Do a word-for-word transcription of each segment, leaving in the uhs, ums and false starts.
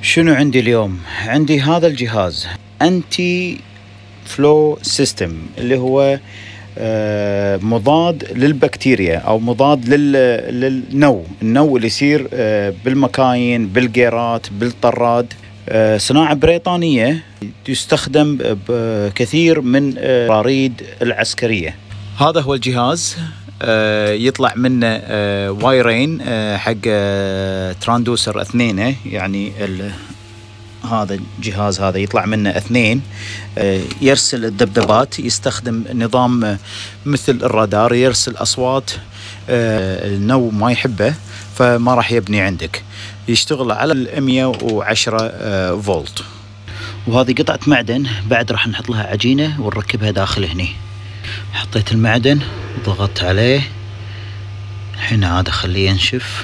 شنو عندي اليوم؟ عندي هذا الجهاز انتي فلو سيستم اللي هو آه، مضاد للبكتيريا او مضاد للنو النو اللي يصير آه، بالمكاين بالجيرات بالطراد. آه، صناعة بريطانية تستخدم بكثير من البراريد العسكرية. هذا هو الجهاز. آه، يطلع منه آه، وايرين آه، حق آه، تراندوسر اثنين، يعني هذا الجهاز هذا يطلع منه اثنين آه، يرسل الذبذبات، يستخدم نظام آه، مثل الرادار، يرسل اصوات آه، النو ما يحبه فما راح يبني عندك. يشتغل على ال مية وعشرة آه، فولت. وهذه قطعة معدن بعد راح نحط لها عجينة ونركبها داخل هني. حطيت المعدن وضغطت عليه، الحين عاد اخليه ينشف.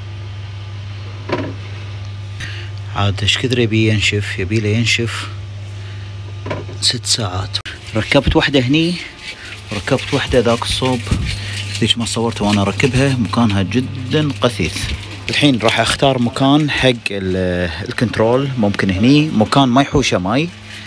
عاد ايش كثر يبي ينشف؟ يبي له ينشف ست ساعات. ركبت واحدة هني وركبت واحدة ذاك الصوب، ذيك ما صورتها وانا اركبها، مكانها جدا قثيث. الحين راح اختار مكان حق الكنترول، ممكن هني مكان ما يحوشه ماي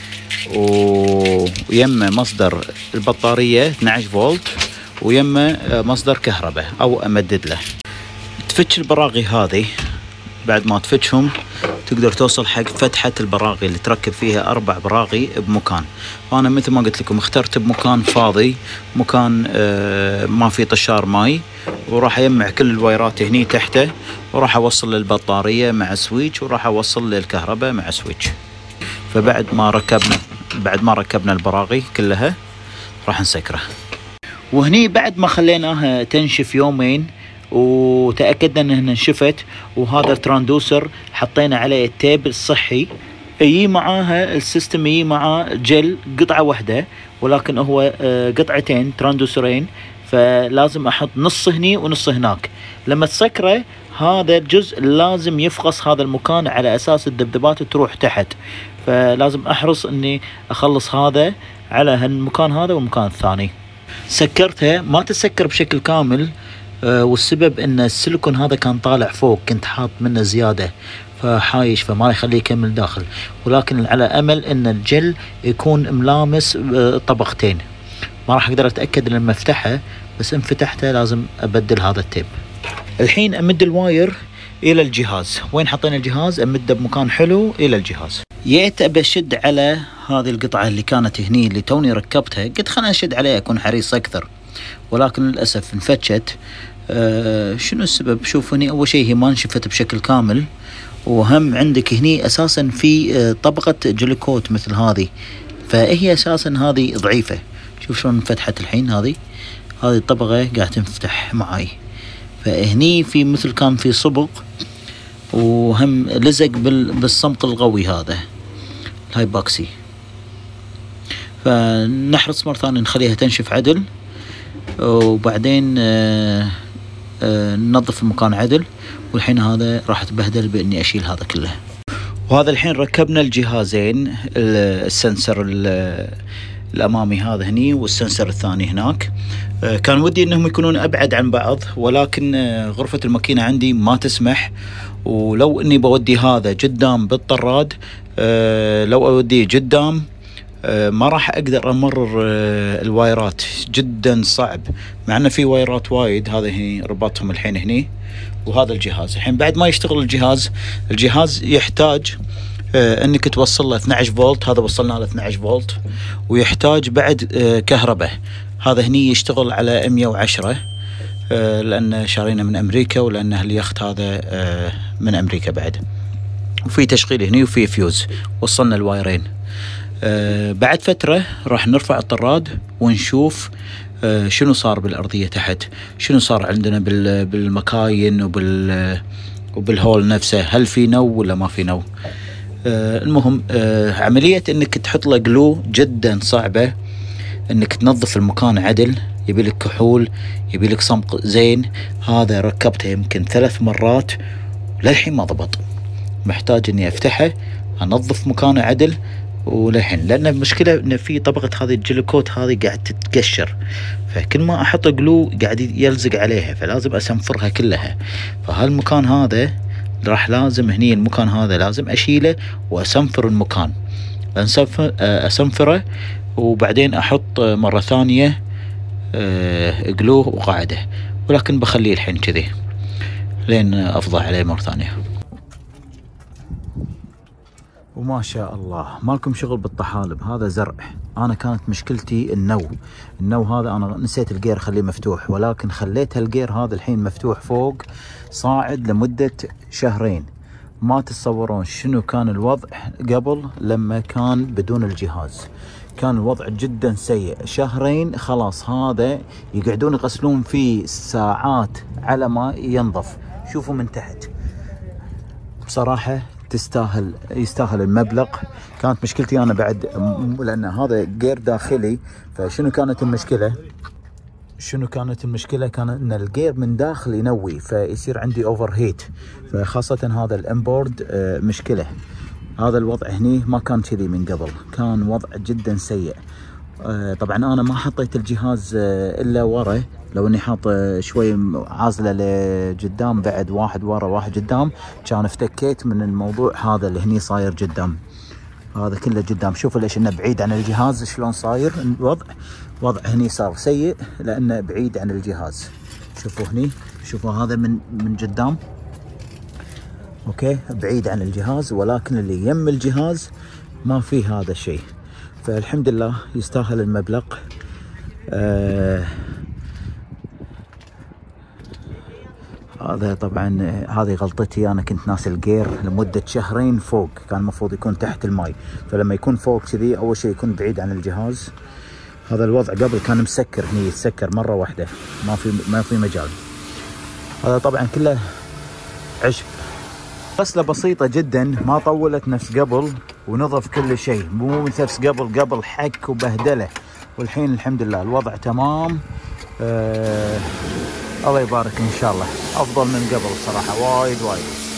ويمه مصدر البطارية اثني عشر فولت ويمه مصدر كهرباء او امدد له. تفتش البراغي هذه، بعد ما تفتشهم تقدر توصل حق فتحة البراغي اللي تركب فيها أربع براغي بمكان. فأنا مثل ما قلت لكم اخترت بمكان فاضي، مكان آه ما في طشار ماي، وراح أجمع كل الوايرات هني تحته، وراح أوصل للبطارية مع سويتش، وراح أوصل للكهرباء مع سويتش. فبعد ما ركبنا بعد ما ركبنا البراغي كلها راح نسكره. وهني بعد ما خليناها تنشف يومين وتأكدنا انها نشفت، وهذا التراندوسر حطينا عليه التيب الصحي، يجي معاها السيستم، يجي معاه جل قطعة واحدة ولكن هو قطعتين تراندوسرين، فلازم احط نص هني ونص هناك. لما تسكره هذا الجزء لازم يفقص هذا المكان على اساس الذبذبات تروح تحت، فلازم احرص اني اخلص هذا على هالمكان هذا والمكان الثاني. سكرتها ما تسكر بشكل كامل، أه والسبب ان السيليكون هذا كان طالع فوق، كنت حاط منه زيادة فحايش فما يخليه يكمل داخل، ولكن على امل ان الجل يكون ملامس طبقتين. ما راح اقدر اتأكد لما افتحه، بس ان فتحته لازم ابدل هذا التيب. الحين امد الواير الى الجهاز. وين حطينا الجهاز؟ امده بمكان حلو الى الجهاز. جيت ابى اشد على هذه القطعة اللي كانت هني اللي توني ركبتها، قلت خلنا اشد عليها اكون حريص اكثر، ولكن للاسف انفتشت. أه شنو السبب؟ شوف هني اول شيء هي ما انشفت بشكل كامل، وهم عندك هني اساسا في أه طبقة جلوكوت مثل هذه، فهي اساسا هذه ضعيفة. شوف شلون انفتحت الحين، هذه هذه الطبقة قاعد تنفتح معاي، فهني في مثل كان في صبغ وهم لزق بالصمغ القوي هذا الهايبوكسي. فنحرص مرة ثانية نخليها تنشف عدل، وبعدين آه آه ننظف المكان عدل. والحين هذا راح تبهدل باني اشيل هذا كله. وهذا الحين ركبنا الجهازين، السنسر الامامي هذا هني والسنسر الثاني هناك. آه كان ودي انهم يكونون ابعد عن بعض، ولكن آه غرفة الماكينة عندي ما تسمح، ولو اني بودي هذا قدام بالطراد، آه لو اوديه قدام آه ما راح اقدر امرر آه الوايرات، جدا صعب، مع انه في وايرات وايد. هذا هني رباطهم الحين هني، وهذا الجهاز الحين بعد ما يشتغل الجهاز الجهاز يحتاج آه انك توصل له اثني عشر فولت. هذا وصلنا له اثني عشر فولت، ويحتاج بعد آه كهرباء. هذا هني يشتغل على مية وعشرة آه لان شارينه من امريكا، ولان اليخت هذا آه من امريكا بعد. وفي تشغيل هني وفي فيوز. وصلنا الوايرين. آه بعد فترة راح نرفع الطراد ونشوف آه شنو صار بالأرضية تحت، شنو صار عندنا بالمكاين وبال وبالهول نفسه، هل في نو ولا ما في نو. آه المهم آه عملية انك تحط له جلو جدا صعبة، انك تنظف المكان عدل، يبي لك كحول، يبي لك صمغ زين. هذا ركبته يمكن ثلاث مرات وللحين ما ضبط، محتاج اني افتحه انظف مكانه عدل وللحين، لان المشكله ان في طبقه هذه الجلوكوت هذه قاعد تتقشر، فكل ما احط جلو قاعد يلزق عليها، فلازم اسنفرها كلها. فهالمكان هذا راح لازم هني المكان هذا لازم اشيله واسنفر المكان، اسنفره وبعدين احط مرة ثانية اقلوه وقاعدة، ولكن بخليه الحين كذي لين افضى عليه مرة ثانية. وما شاء الله مالكم شغل بالطحالب، هذا زرع. انا كانت مشكلتي النو النو هذا انا نسيت الجير خليه مفتوح، ولكن خليت هالجير هذا الحين مفتوح فوق صاعد لمدة شهرين. ما تتصورون شنو كان الوضع قبل لما كان بدون الجهاز، كان الوضع جدا سيء. شهرين خلاص هذا يقعدون يغسلون فيه ساعات على ما ينظف. شوفوا من تحت بصراحة تستاهل، يستاهل المبلغ. كانت مشكلتي انا بعد لان هذا غير داخلي، فشنو كانت المشكلة شنو كانت المشكلة كان ان الجير من داخل ينوي فيصير عندي اوفر هيت، فخاصة هذا الانبورد مشكلة. هذا الوضع هني ما كان كذي من قبل، كان وضع جدا سيء. طبعا انا ما حطيت الجهاز الا ورا، لو اني حاط شوي عازله لقدام بعد، واحد ورا واحد قدام، كان افتكيت من الموضوع هذا اللي هني صاير قدام. هذا كله قدام. شوفوا ليش انه بعيد عن الجهاز، شلون صاير الوضع. وضع هني صار سيء لانه بعيد عن الجهاز. شوفوا هني، شوفوا هذا من من قدام اوكي بعيد عن الجهاز، ولكن اللي يم الجهاز ما فيه هذا الشيء. فالحمد لله يستاهل المبلغ. آه هذا طبعا هذه غلطتي، انا كنت ناسي الجير لمدة شهرين فوق، كان المفروض يكون تحت الماء، فلما يكون فوق كذي اول شيء يكون بعيد عن الجهاز. هذا الوضع قبل كان مسكر هني، يتسكر مرة واحدة، ما في ما في مجال. هذا طبعا كله عشب. غسلة بسيطة جدا ما طولت نفس قبل، ونظف كل شيء، مو نفس قبل قبل حك وبهدلة. والحين الحمد لله الوضع تمام. آه الله يبارك ان شاء الله، افضل من قبل صراحة وايد وايد.